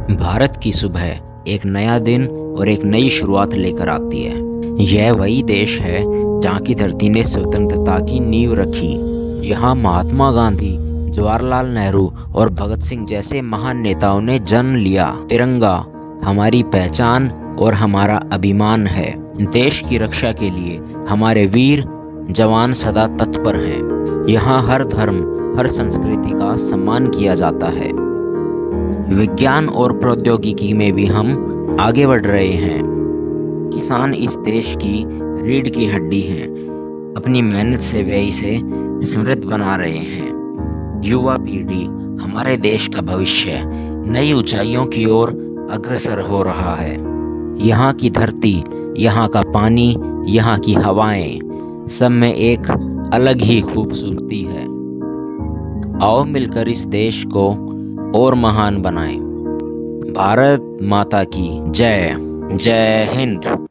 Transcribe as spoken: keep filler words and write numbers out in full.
भारत की सुबह एक नया दिन और एक नई शुरुआत लेकर आती है। यह वही देश है जहाँ की धरती ने स्वतंत्रता की नींव रखी। यहाँ महात्मा गांधी, जवाहरलाल नेहरू और भगत सिंह जैसे महान नेताओं ने जन्म लिया। तिरंगा हमारी पहचान और हमारा अभिमान है। देश की रक्षा के लिए हमारे वीर जवान सदा तत्पर हैं। यहाँ हर धर्म, हर संस्कृति का सम्मान किया जाता है। विज्ञान और प्रौद्योगिकी में भी हम आगे बढ़ रहे हैं। किसान इस देश की रीढ़ की हड्डी हैं। अपनी मेहनत से वे इसे समृद्ध बना रहे हैं। युवा पीढ़ी हमारे देश का भविष्य नई ऊंचाइयों की ओर अग्रसर हो रहा है। यहाँ की धरती, यहाँ का पानी, यहाँ की हवाएं, सब में एक अलग ही खूबसूरती है। आओ मिलकर इस देश को और महान बनाएं। भारत माता की जय। जय हिंद।